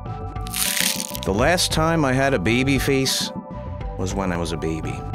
The last time I had a baby face was when I was a baby.